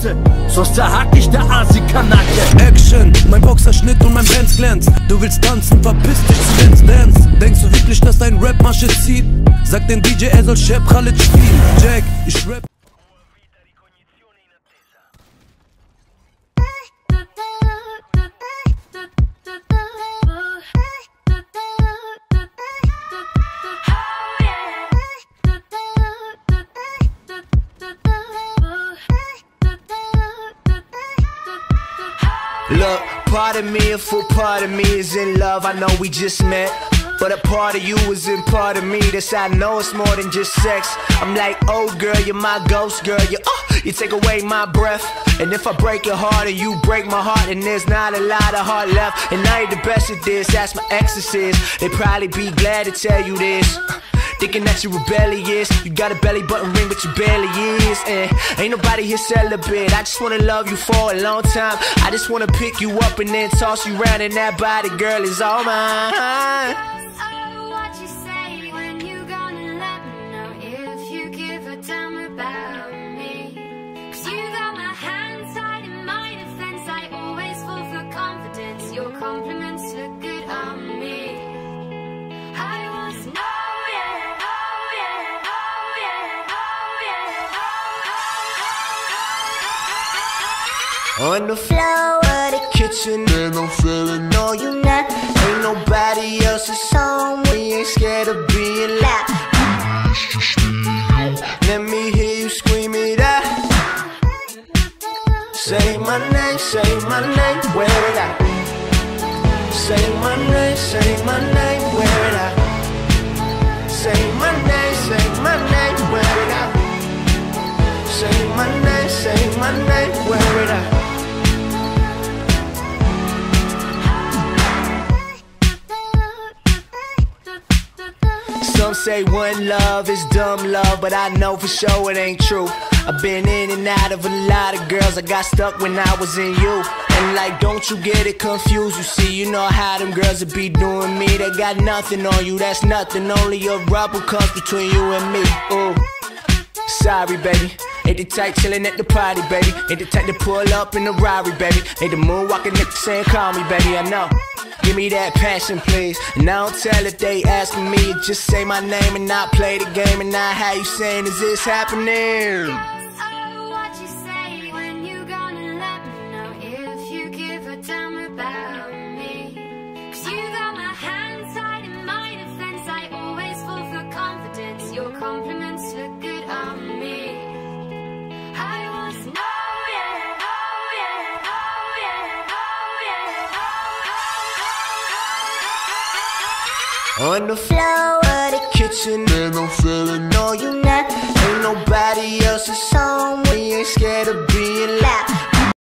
Warte, sonst zerhack ich der Asi-Kanake. Action, mein Boxerschnitt und mein Benz glänzt. Du willst tanzen, verpiss dich zu Dance Dance. Denkst du wirklich, dass dein Rap-Masche zieht? Sag den DJ, er soll Shep Khaled spielen. Jack, ich rap. Look, part of me, a full part of me is in love. I know we just met, but a part of you is in part of me. That's how I know it's more than just sex. I'm like, oh girl, you're my ghost girl. You take away my breath. And if I break your heart and you break my heart, then there's not a lot of heart left. And I ain't the best at this, that's my exes. They'd probably be glad to tell you this. Thinking that you rebellious. You got a belly button ring, but you barely is. And ain't nobody here celibate. I just wanna love you for a long time. I just wanna pick you up and then toss you around, and that body, girl, is all mine. Your compliments look good on me. I want to know. On the floor of the kitchen, and I'm feeling no, you not. Ain't nobody else's home, we ain't scared of being loud. Let me hear you scream it out. Say my name, wear it out. Say my name, wear it out. Say my name, wear it out. Say my name, wear it out. Some say one love is dumb love, but I know for sure it ain't true. I've been in and out of a lot of girls, I got stuck when I was in you. And like, don't you get it confused, you see, you know how them girls would be doing me. They got nothing on you, that's nothing, only a rubber comes between you and me. Ooh, sorry baby, ain't the type chillin' at the party baby. Ain't the type to pull up in the Rari baby. Ain't the moonwalking nigga saying call me baby, I know. Give me that passion, please. And I don't tell if they asking me. Just say my name and not play the game. And not how you saying, is this happening? Oh, what you say when you gonna let me know if you give a damn about me? 'Cause you got my hands tied in my defense. I always fall for confidence. Your compliments look good on me. I want to know. On the floor of the kitchen, and I'm feeling no, you not. Ain't nobody else's home, we ain't scared of being loud.